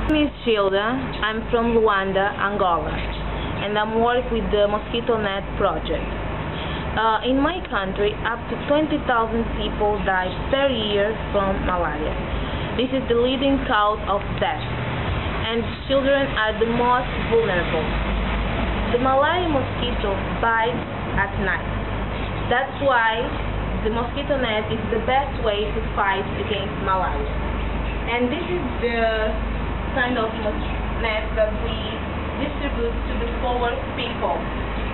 My name is Gilda. I'm from Luanda, Angola, and I'm working with the Mosquito Net Project. In my country, up to 20,000 people die per year from malaria. This is the leading cause of death, and children are the most vulnerable. The malaria mosquito bites at night. That's why the mosquito net is the best way to fight against malaria. And this is the kind of net that we distribute to the poor people.